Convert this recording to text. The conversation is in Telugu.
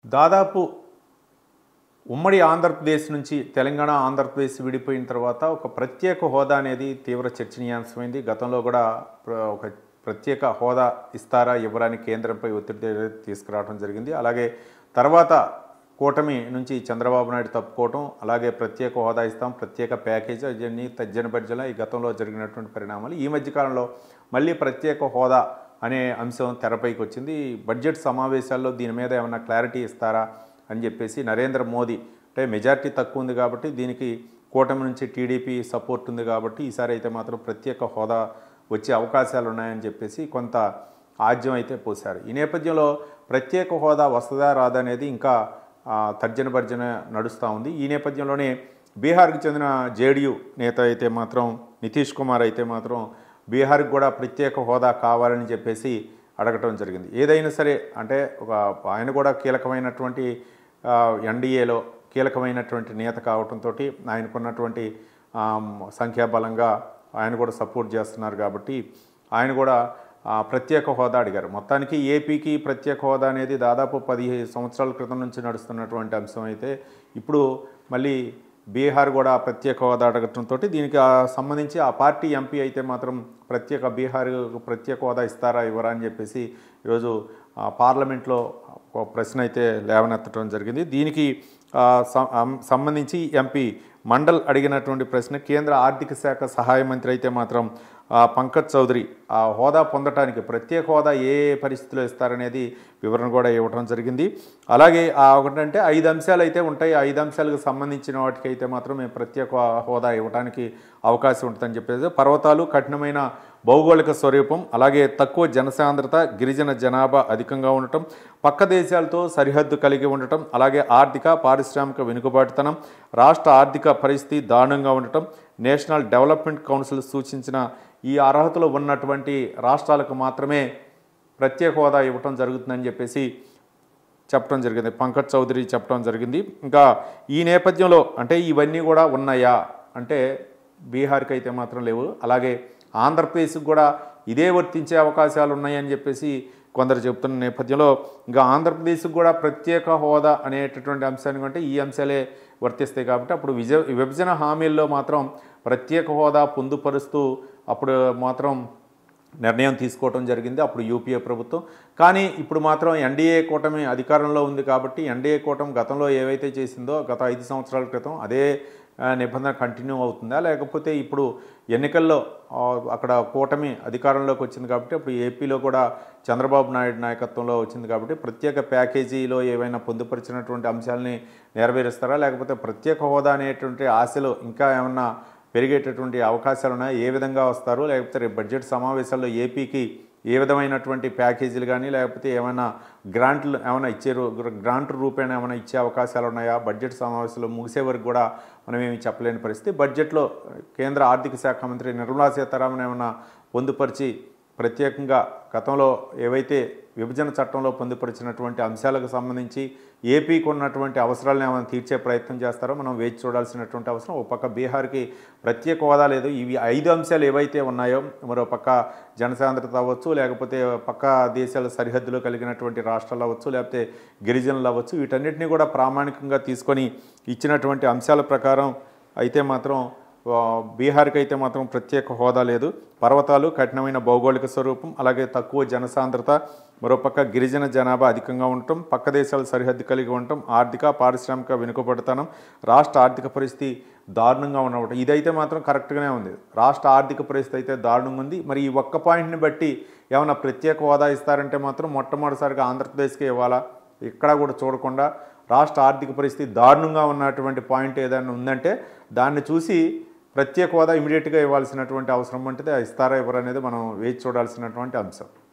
దాదాపు ఉమ్మడి ఆంధ్రప్రదేశ్ నుంచి తెలంగాణ ఆంధ్రప్రదేశ్ విడిపోయిన తర్వాత ఒక ప్రత్యేక హోదా అనేది తీవ్ర చర్చనీయాంశమైంది. గతంలో కూడా ఒక ప్రత్యేక హోదా ఇస్తారా ఇవ్వరాని కేంద్రంపై ఒత్తిడి తీసుకురావడం జరిగింది. అలాగే తర్వాత కూటమి నుంచి చంద్రబాబు నాయుడు తప్పుకోవటం, అలాగే ప్రత్యేక హోదా ఇస్తాం, ప్రత్యేక ప్యాకేజీ అవన్నీ తర్జన భర్జన ఈ గతంలో జరిగినటువంటి పరిణామాలు. ఈ మధ్యకాలంలో మళ్ళీ ప్రత్యేక హోదా అనే అంశం తెరపైకి వచ్చింది. బడ్జెట్ సమావేశాల్లో దీని మీద ఏమైనా క్లారిటీ ఇస్తారా అని చెప్పేసి నరేంద్ర మోదీ అంటే మెజారిటీ తక్కువ ఉంది కాబట్టి దీనికి కూటమి నుంచి టీడీపీ సపోర్ట్ ఉంది కాబట్టి ఈసారి అయితే మాత్రం ప్రత్యేక హోదా వచ్చే అవకాశాలు ఉన్నాయని చెప్పేసి కొంత ఆజ్యం అయితే పోశారు. ఈ నేపథ్యంలో ప్రత్యేక హోదా వస్తుందా రాదా అనేది ఇంకా తర్జన భర్జన నడుస్తూ ఉంది. ఈ నేపథ్యంలోనే బీహార్కి చెందిన జేడీయూ నేత అయితే మాత్రం నితీష్ కుమార్ అయితే మాత్రం బీహార్కి కూడా ప్రత్యేక హోదా కావాలని చెప్పేసి అడగటం జరిగింది. ఏదైనా సరే అంటే ఆయన కూడా కీలకమైనటువంటి ఎన్డీఏలో కీలకమైనటువంటి నేత కావడంతో ఆయనకున్నటువంటి సంఖ్యాబలంగా ఆయన కూడా సపోర్ట్ చేస్తున్నారు కాబట్టి ఆయన కూడా ప్రత్యేక హోదా అడిగారు. మొత్తానికి ఏపీకి ప్రత్యేక హోదా అనేది దాదాపు 15 సంవత్సరాల క్రితం నుంచి నడుస్తున్నటువంటి అంశం అయితే ఇప్పుడు మళ్ళీ బీహార్ కూడా ప్రత్యేక హోదా అడగటంతో దీనికి సంబంధించి ఆ పార్టీ ఎంపీ అయితే మాత్రం బీహార్ ప్రత్యేక హోదా ఇస్తారా ఇవ్వరా అని చెప్పేసి ఈరోజు పార్లమెంట్లో ఒక ప్రశ్న అయితే లేవనెత్తడం జరిగింది. దీనికి సంబంధించి ఎంపీ మండల్ అడిగినటువంటి ప్రశ్న కేంద్ర ఆర్థిక శాఖ సహాయ మంత్రి అయితే మాత్రం పంకజ్ చౌదరి ఆ హోదా పొందటానికి ప్రత్యేక హోదా ఏ పరిస్థితిలో ఇస్తారనేది వివరణ కూడా ఇవ్వడం జరిగింది. అలాగే ఒకటంటే 5 అంశాలు అయితే ఉంటాయి. 5 అంశాలకు సంబంధించిన వాటికి అయితే మాత్రం మేము ప్రత్యేక హోదా ఇవ్వడానికి అవకాశం ఉంటుందని చెప్పేసి పర్వతాలు, కఠినమైన భౌగోళిక స్వరూపం, అలాగే తక్కువ జనసాంద్రత, గిరిజన జనాభా అధికంగా ఉండటం, పక్క దేశాలతో సరిహద్దు కలిగి ఉండటం, అలాగే ఆర్థిక పారిశ్రామిక వెనుకబాటుతనం, రాష్ట్ర ఆర్థిక పరిస్థితి దారుణంగా ఉండటం, నేషనల్ డెవలప్మెంట్ కౌన్సిల్ సూచించిన ఈ అర్హతలు ఉన్నటువంటి రాష్ట్రాలకు మాత్రమే ప్రత్యేక హోదా ఇవ్వటం జరుగుతుందని చెప్పేసి చెప్పడం జరిగింది. పంకజ్ చౌదరి చెప్పడం జరిగింది. ఇంకా ఈ నేపథ్యంలో అంటే ఇవన్నీ కూడా ఉన్నాయా అంటే బీహార్కి అయితే మాత్రం లేవు. అలాగే ఆంధ్రప్రదేశ్కి కూడా ఇదే వర్తించే అవకాశాలు ఉన్నాయని చెప్పేసి కొందరు చెబుతున్న నేపథ్యంలో ఇంకా ఆంధ్రప్రదేశ్కి కూడా ప్రత్యేక హోదా అనేటటువంటి అంశాన్ని కంటే ఈ అంశాలే వర్తిస్తాయి కాబట్టి అప్పుడు విభజన హామీల్లో మాత్రం ప్రత్యేక హోదా పొందుపరుస్తూ అప్పుడు మాత్రం నిర్ణయం తీసుకోవడం జరిగింది అప్పుడు యూపీఏ ప్రభుత్వం. కానీ ఇప్పుడు మాత్రం ఎన్డీఏ కూటమి అధికారంలో ఉంది కాబట్టి ఎన్డీఏ కూటమి గతంలో ఏవైతే చేసిందో గత 5 సంవత్సరాల క్రితం అదే నిబంధన కంటిన్యూ అవుతుందా లేకపోతే ఇప్పుడు ఎన్నికల్లో అక్కడ కూటమి అధికారంలోకి వచ్చింది కాబట్టి అప్పుడు ఏపీలో కూడా చంద్రబాబు నాయుడు నాయకత్వంలో వచ్చింది కాబట్టి ప్రత్యేక ప్యాకేజీలో ఏవైనా పొందుపరిచినటువంటి అంశాలని నెరవేరుస్తారా లేకపోతే ప్రత్యేక హోదా అనేటువంటి ఆశలు ఇంకా ఏమన్నా పెరిగేటటువంటి అవకాశాలు ఉన్నాయి, ఏ విధంగా వస్తారు లేకపోతే రేపు బడ్జెట్ సమావేశాల్లో ఏపీకి ఏ విధమైనటువంటి ప్యాకేజీలు కానీ లేకపోతే ఏమైనా గ్రాంట్లు ఏమైనా గ్రాంట్ రూపేణ ఏమైనా ఇచ్చే అవకాశాలు ఉన్నాయా, బడ్జెట్ సమావేశాలు ముగిసే వరకు కూడా మనం ఏమి చెప్పలేని పరిస్థితి. బడ్జెట్లో కేంద్ర ఆర్థిక శాఖ మంత్రి నిర్మలా సీతారామన్ ఏమైనా పొందుపరిచి ప్రత్యేకంగా గతంలో ఏవైతే విభజన చట్టంలో పొందుపరిచినటువంటి అంశాలకు సంబంధించి ఏపీకి ఉన్నటువంటి అవసరాలను ఏమైనా తీర్చే ప్రయత్నం చేస్తారో మనం వేచి చూడాల్సినటువంటి అవసరం. ఒక పక్క బీహార్కి ప్రత్యేక హోదా లేదు, ఇవి 5 అంశాలు ఏవైతే ఉన్నాయో మరో పక్క జనసాంద్రత అవ్వచ్చు లేకపోతే పక్క దేశాల సరిహద్దులో కలిగినటువంటి రాష్ట్రాలు అవ్వచ్చు లేకపోతే గిరిజనులు అవ్వచ్చు వీటన్నిటిని కూడా ప్రామాణికంగా తీసుకొని ఇచ్చినటువంటి అంశాల ప్రకారం అయితే మాత్రం బీహార్కి అయితే మాత్రం ప్రత్యేక హోదా లేదు. పర్వతాలు, కఠినమైన భౌగోళిక స్వరూపం, అలాగే తక్కువ జనసాంద్రత, మరోపక్క గిరిజన జనాభా అధికంగా ఉండటం, పక్క దేశాల సరిహద్దు కలిగి ఉండటం, ఆర్థిక పారిశ్రామిక వెనుకబడతనం, రాష్ట్ర ఆర్థిక పరిస్థితి దారుణంగా ఉండటం ఇదైతే మాత్రం కరెక్ట్గానే ఉంది. రాష్ట్ర ఆర్థిక పరిస్థితి అయితే దారుణంగా ఉంది. మరి ఈ ఒక్క పాయింట్ని బట్టి ఏమైనా ప్రత్యేక హోదా ఇస్తారంటే మాత్రం మొట్టమొదటిసారిగా ఆంధ్రప్రదేశ్కే ఇవ్వాలా, ఇక్కడ కూడా చూడకుండా రాష్ట్ర ఆర్థిక పరిస్థితి దారుణంగా ఉన్నటువంటి పాయింట్ ఏదైనా ఉందంటే దాన్ని చూసి ప్రత్యేక హోదా ఇమీడియట్గా ఇవ్వాల్సినటువంటి అవసరం అంటే ఇస్తారా ఇవ్వరు అనేది మనం వేచి చూడాల్సినటువంటి అంశం.